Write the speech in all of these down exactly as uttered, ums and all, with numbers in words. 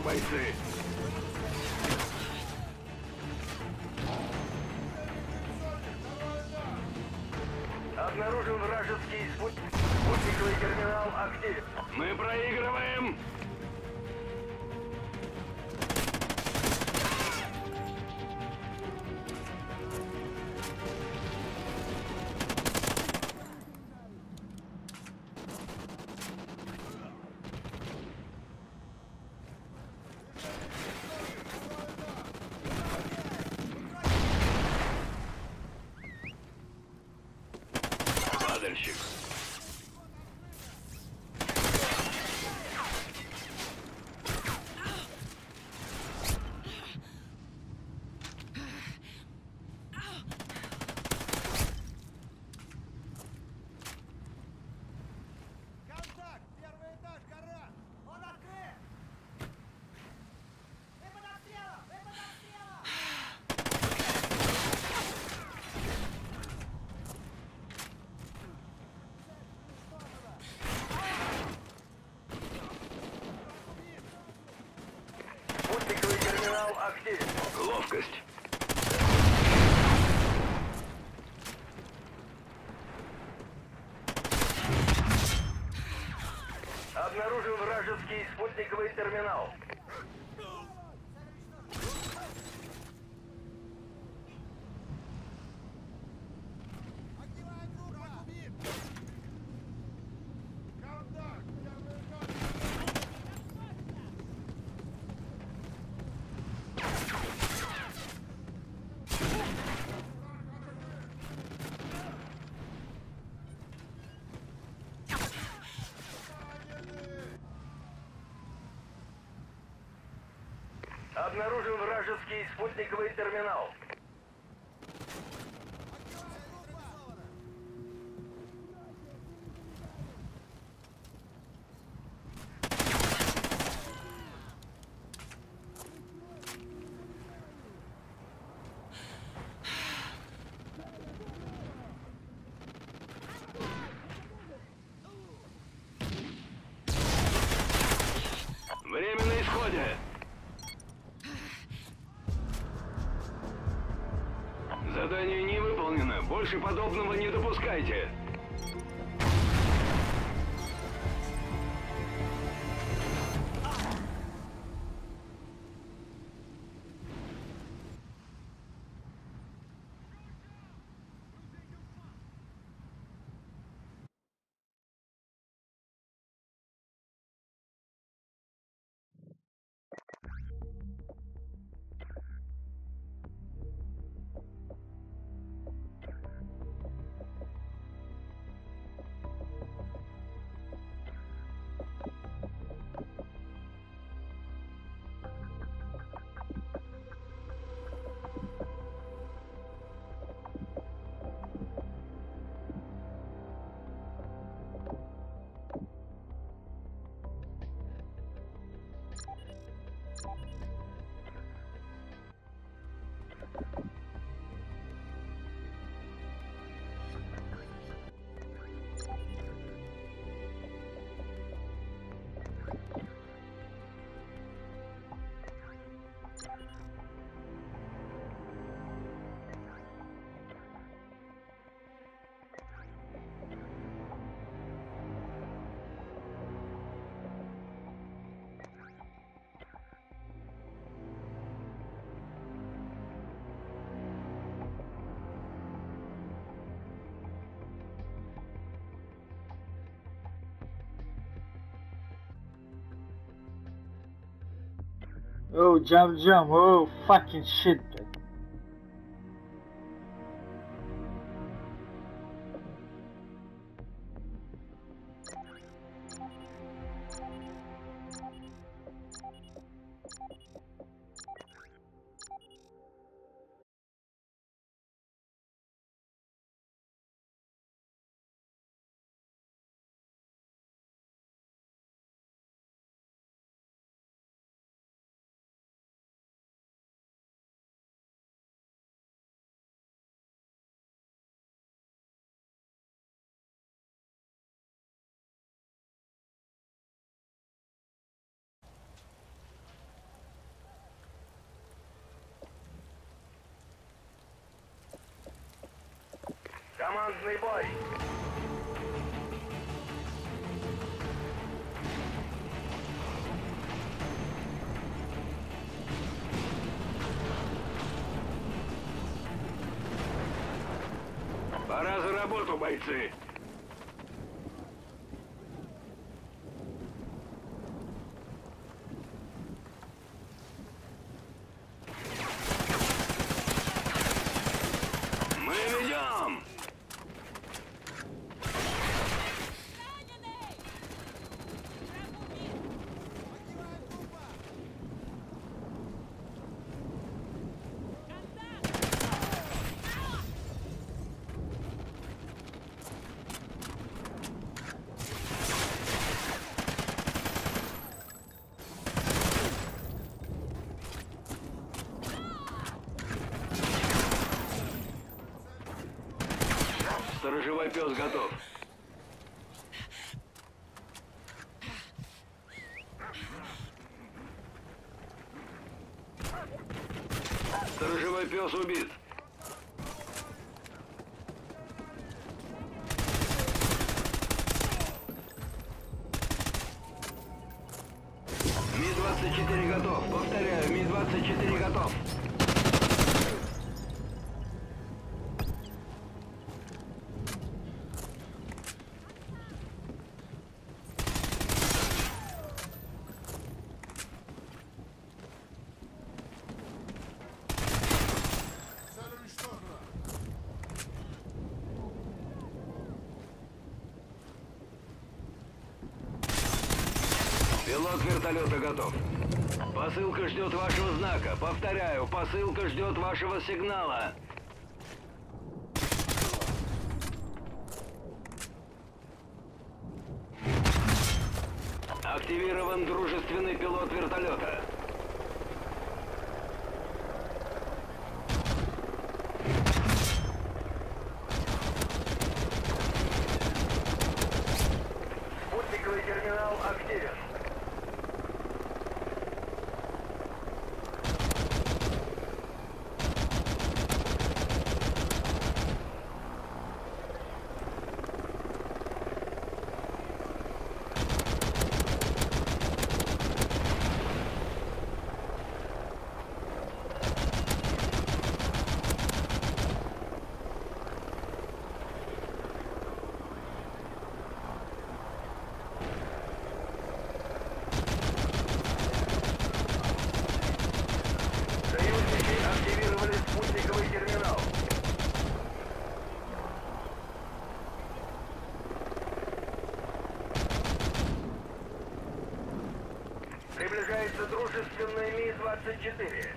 бойцы. Обнаружен вражеский спутник. Спутниковый терминал активен. Мы проигрываем. Падальщик. Контакт! Первый этаж, гора! Он открыт! Вы под обстрелом! Вы под обстрелом! Спутниковый терминал активен. Ловкость. Обнаружен вражеский спутниковый терминал. Огневая группа! Убит! Контакт! Первый этаж! Обнаружен вражеский спутниковый терминал. Время на исходе. Задание не выполнено. Больше подобного не допускайте. Oh, jump, jump. Oh, fucking shit. Командный бой. Пора за работу, бойцы. Мы ведем! Огневая группа! Сторожевой пес готов. Сторожевой пес убит. Ми двадцать четыре готов. Повторяю, Ми двадцать четыре готов. Цель уничтожена! Пилот вертолета готов. Посылка ждет вашего знака. Повторяю, посылка ждет вашего сигнала. Активирован дружественный пилот вертолета. Спутниковый терминал активен. Союзники активировали спутниковый терминал. Приближается дружественный Ми двадцать четыре.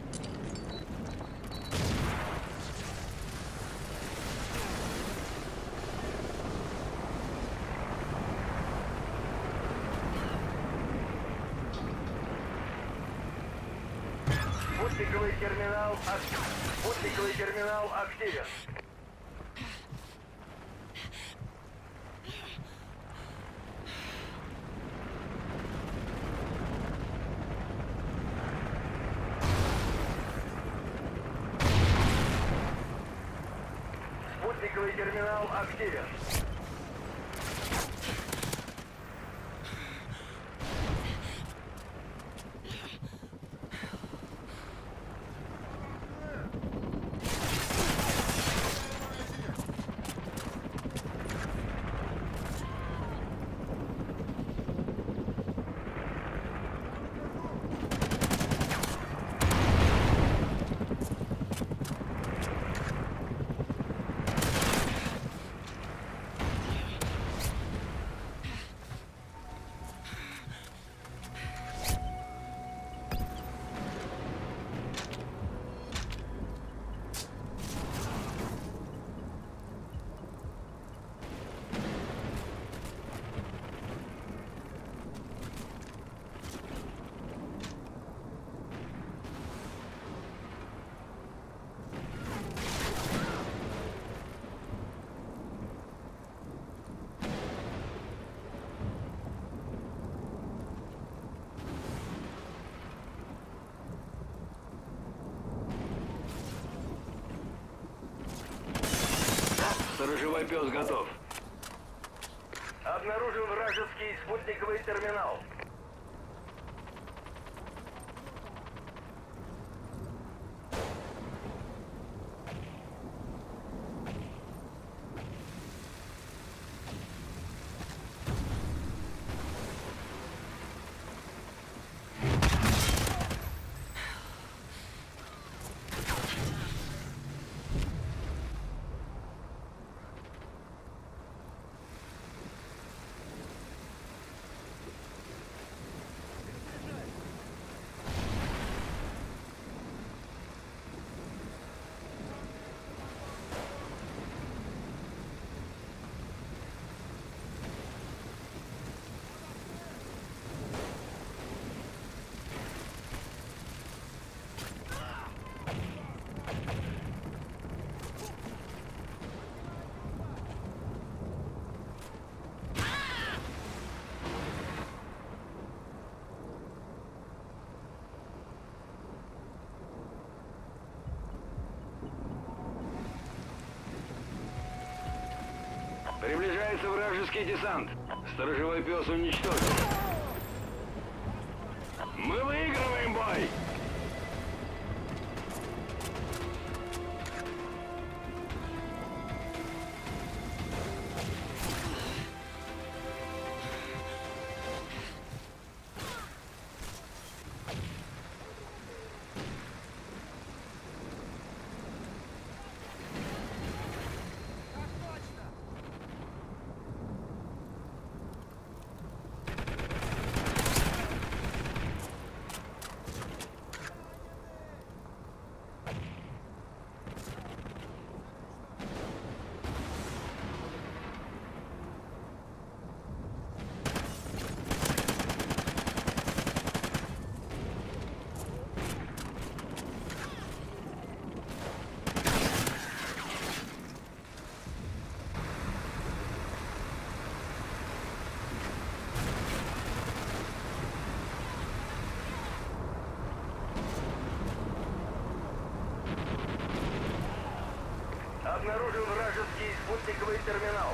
Спутниковый терминал активен. Спутниковый терминал активен. Спутниковый терминал активен. Сторожевой пес готов. Обнаружен вражеский спутниковый терминал. Приближается вражеский десант. Сторожевой пес уничтожен. Мы выигрываем бой! Обнаружен вражеский спутниковый терминал.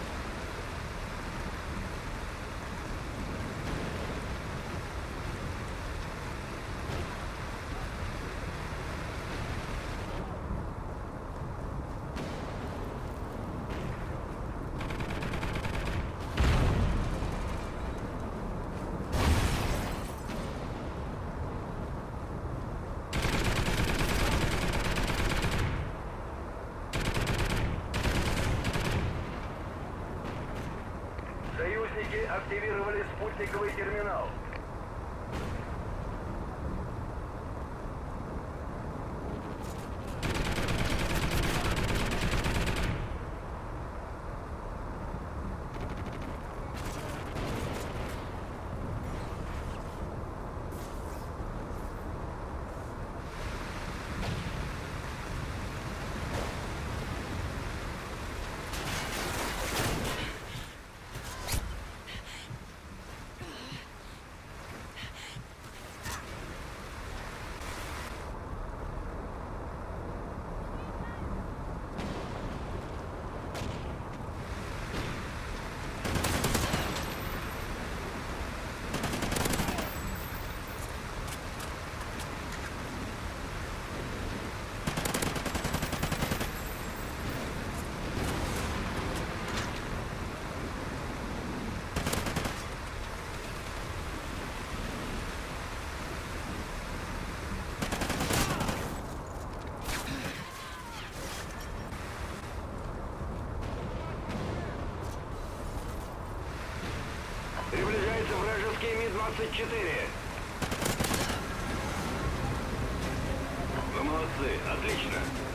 Союзники активировали спутниковый терминал. Приближается вражеский Ми двадцать четыре. Вы молодцы, отлично.